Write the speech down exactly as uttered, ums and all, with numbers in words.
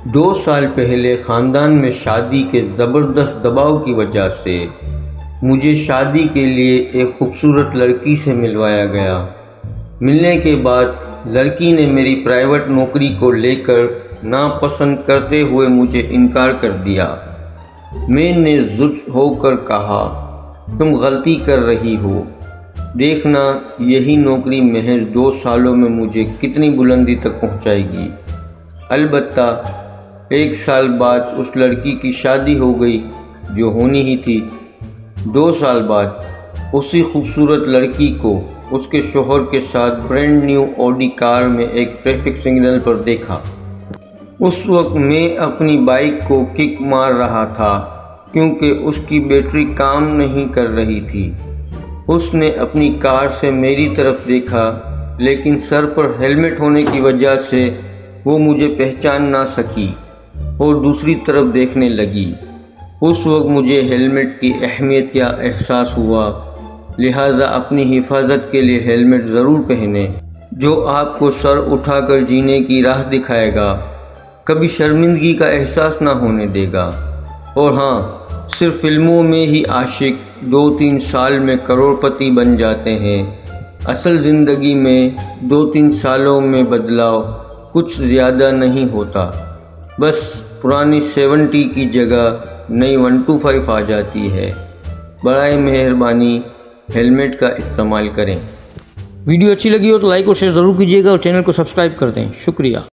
دو سال پہلے خاندان میں شادی کے زبردست دباؤ کی وجہ سے مجھے شادی کے لیے ایک خوبصورت لڑکی سے ملوایا گیا۔ ملنے کے بعد لڑکی نے میری پرائیویٹ نوکری کو لے کر ناپسند کرتے ہوئے مجھے انکار کر دیا۔ میں نے زجر ہو کر کہا، تم غلطی کر رہی ہو، دیکھنا یہی نوکری محض دو سالوں میں مجھے کتنی بلندی تک پہنچائے گی۔ البتہ ایک سال بعد اس لڑکی کی شادی ہو گئی جو ہونی ہی تھی۔ دو سال بعد اسی خوبصورت لڑکی کو اس کے شوہر کے ساتھ برینڈ نیو اوڈی کار میں ایک ٹریفک سگنل پر دیکھا۔ اس وقت میں اپنی بائیک کو کک مار رہا تھا کیونکہ اس کی بیٹری کام نہیں کر رہی تھی۔ اس نے اپنی کار سے میری طرف دیکھا لیکن سر پر ہیلمٹ ہونے کی وجہ سے وہ مجھے پہچان نہ سکی اور دوسری طرف دیکھنے لگی۔ اس وقت مجھے ہیلمٹ کی اہمیت کا احساس ہوا، لہٰذا اپنی حفاظت کے لیے ہیلمٹ ضرور پہنیں، جو آپ کو سر اٹھا کر جینے کی راہ دکھائے گا، کبھی شرمندگی کا احساس نہ ہونے دے گا۔ اور ہاں، صرف فلموں میں ہی عاشق دو تین سال میں کروڑ پتی بن جاتے ہیں، اصل زندگی میں دو تین سالوں میں بدلاؤ کچھ زیادہ نہیں ہوتا، بس پرانی سیونٹی کی جگہ نئی ون ٹو فائیو آ جاتی ہے۔ برائے مہربانی ہیلمٹ کا استعمال کریں۔ ویڈیو اچھی لگی ہو تو لائک اور شیئر ضرور کیجیے گا اور چینل کو سبسکرائب کر دیں۔ شکریہ۔